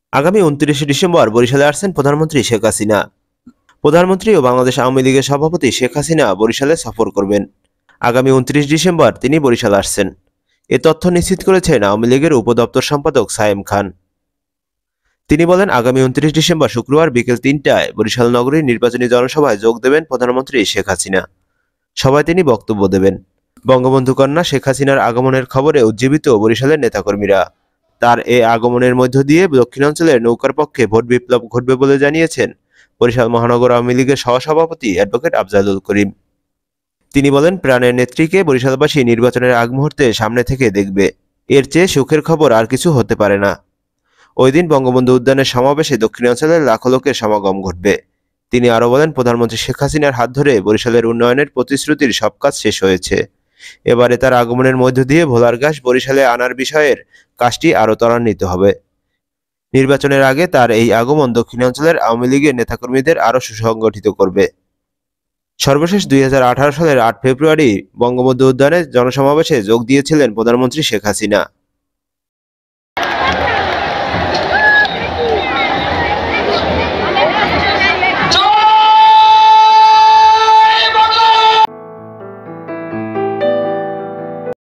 আগামী 29 ডিসেম্বর বরিশালে আসছেন প্রধানমন্ত্রী শেখ হাসিনা। প্রধানমন্ত্রী ও বাংলাদেশ আওয়ামী লীগের সভাপতি শেখ হাসিনা বরিশালে সফর করবেন। আগামী 29 ডিসেম্বর তিনি বরিশাল আসছেন। এ তথ্য নিশ্চিত করেছেন আওয়ামী লীগের উপদপ্তর সম্পাদক সায়েম খান। তিনি বলেন, আগামী 29 ডিসেম্বর শুক্রবার বিকেল 3টায় বরিশাল নগরীর নির্বাচনী জনসভায় যোগ দেবেন প্রধানমন্ত্রী শেখ হাসিনা। সভায় তিনি বক্তব্য দেবেন। বঙ্গবন্ধু কন্যা শেখ হাসিনার আগমনের খবরে উজ্জীবিত বরিশালের নেতাকর্মীরা। তার এ আগমনের মধ্য দিয়ে দক্ষিণাঞ্চলের নৌকার পক্ষে ভোট বিপ্লব ঘটবে বলে জানিয়েছেন বরিশাল মহানগর আওয়ামী লীগের সহসভাপতি অ্যাডভোকেট আফজালুল করিম। তিনি বলেন, প্রাণের নেত্রীকে বরিশালবাসী নির্বাচনের আগ মুহূর্তে সামনে থেকে দেখবে। এর চেয়ে সুখের খবর আর কিছু হতে পারে না। ওই দিন বঙ্গবন্ধু উদ্যানের সমাবেশে দক্ষিণাঞ্চলের লাখো লোকের সমাগম ঘটবে। তিনি আরও বলেন, প্রধানমন্ত্রী শেখ হাসিনার হাত ধরে বরিশালের উন্নয়নের প্রতিশ্রুতির সব কাজ শেষ হয়েছে। এবারে তার আগমনের মধ্য দিয়ে ভোলার ঘাস বরিশালে আনার বিষয়ের কাজটি আরও ত্বরান্বিত হবে। নির্বাচনের আগে তার এই আগমন দক্ষিণাঞ্চলের আওয়ামী লীগের নেতাকর্মীদের আরও সুসংগঠিত করবে। সর্বশেষ 2018 সালের 8 ফেব্রুয়ারি বঙ্গবন্ধু উদ্যানে জনসমাবেশে যোগ দিয়েছিলেন প্রধানমন্ত্রী শেখ হাসিনা।